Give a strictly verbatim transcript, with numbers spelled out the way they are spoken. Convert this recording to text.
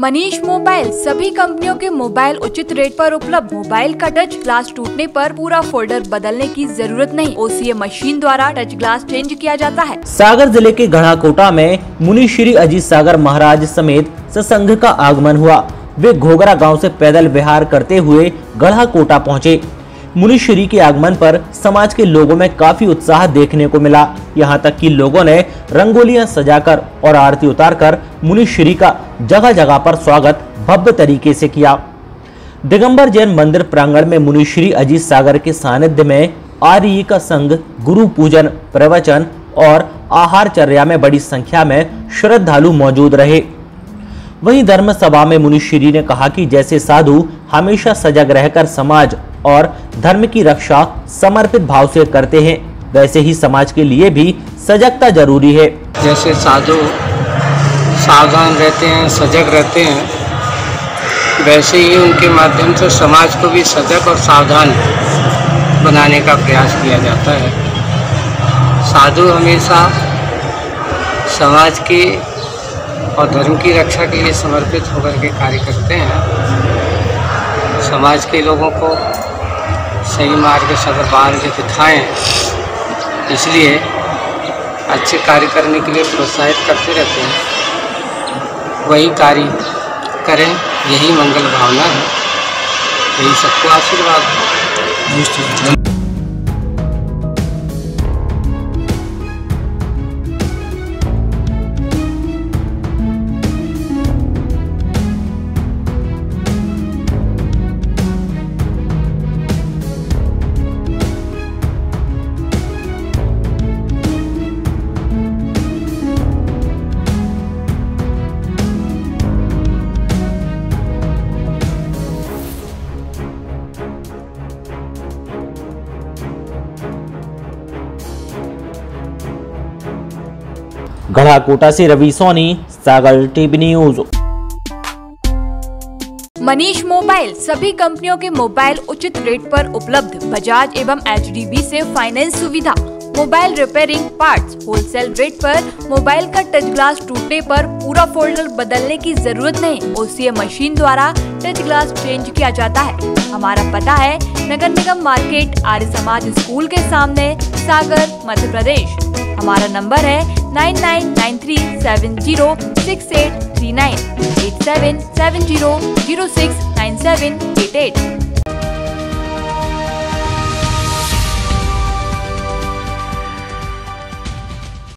Manish mobile सभी कंपनियों के मोबाइल उचित रेट पर उपलब्ध। मोबाइल का टच ग्लास टूटने पर पूरा फोल्डर बदलने की जरूरत नहीं, ओसीए मशीन द्वारा टच ग्लास चेंज किया जाता है। सागर जिले के गढ़ाकोटा में मुनि श्री अजीत सागर महाराज समेत सत्संग का आगमन हुआ। वे घोगरा गांव से पैदल विहार करते हुए गढ़ाकोटा पहुंचे। मुनि श्री के आगमन पर समाज के लोगों में काफी उत्साह देखने को मिला। यहां तक कि लोगों ने रंगोलियां सजाकर और आरती उतारकर मुनि श्री का जगह जगह पर स्वागत भव्य तरीके से किया। दिगंबर जैन मंदिर प्रांगण में मुनि श्री अजीत सागर के सानिध्य में आर्य का संघ गुरु पूजन, प्रवचन और आहारचर्या में बड़ी संख्या में श्रद्धालु मौजूद रहे। वहीं धर्म सभा में मुनि श्री ने कहा कि जैसे साधु हमेशा सजग रहकर समाज और धर्म की रक्षा समर्पित भाव से करते हैं, वैसे ही समाज के लिए भी सजगता जरूरी है। जैसे साधु सावधान रहते हैं, सजग रहते हैं, वैसे ही उनके माध्यम से समाज को भी सजग और सावधान बनाने का प्रयास किया जाता है। साधु हमेशा समाज की और धर्म की रक्षा के लिए समर्पित होकर के कार्य करते हैं। समाज के लोगों को सही मार्ग सदर्भान के दिखाएं, इसलिए अच्छे कार्य करने के लिए प्रोत्साहित करते रहते हैं। वही कार्य करें, यही मंगल भावना है, यही सबको आशीर्वाद है। गढ़ाकोटा से Ravi Soni, Sagar TV news. Manish mobile सभी कंपनियों के मोबाइल उचित रेट पर उपलब्ध। बजाज एवं एचडीबी से फाइनेंस सुविधा, mobile repairing, parts wholesale rate पर। मोबाइल का टच ग्लास टूटने पर पूरा फोल्डर बदलने की जरूरत नहीं, ओसीए मशीन द्वारा टच ग्लास चेंज किया जाता है। हमारा पता है नगर निगम मार्केट, आर्य समाज स्कूल के सामने, सागर, मध्य प्रदेश। हमारा नंबर है nine nine nine three seven zero six eight three nine, eight seven seven zero zero six nine seven eight eight.